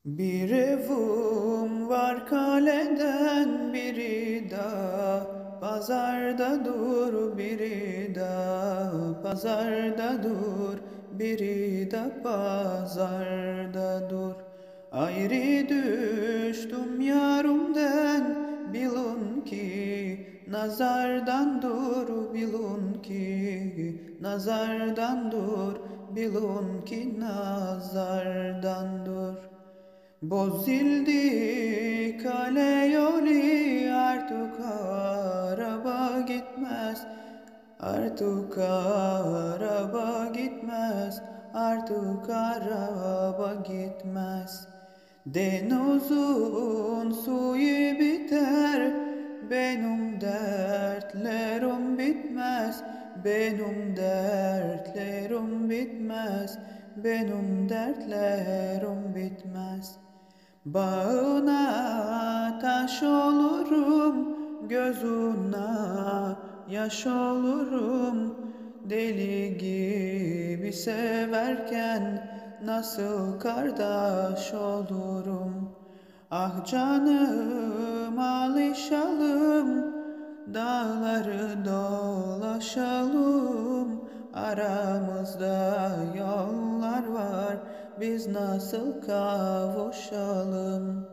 Bir evim var kaleden biri de pazarda dur, biri de pazarda dur, biri de pazarda dur. Ayrı düştüm yarımden, bilun ki nazardan dur, bilun ki nazardan dur, bilun ki nazardan dur. Bozuldu kale yolu, artık araba gitmez. Artık araba gitmez. Artık araba gitmez. Denizin suyu biter, benim dertlerim bitmez. Benim dertlerim bitmez. Benim dertlerim bitmez. Bağına taş olurum, gözüne yaş olurum. Deli gibi severken nasıl kardeş olurum? Ah canım, alışalım, dağları dolaşalım. Aramızda yollar var, biz nasıl kavuşalım?